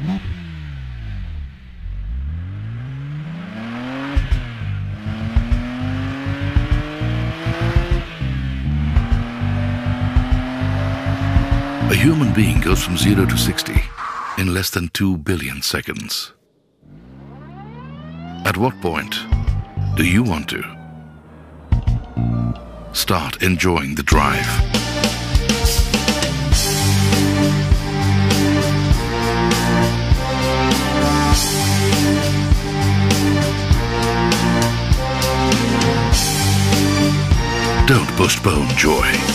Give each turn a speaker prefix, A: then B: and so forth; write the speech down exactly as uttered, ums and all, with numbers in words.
A: A human being goes from zero to sixty in less than two billion seconds. At what point do you want to start enjoying the drive? Don't postpone joy.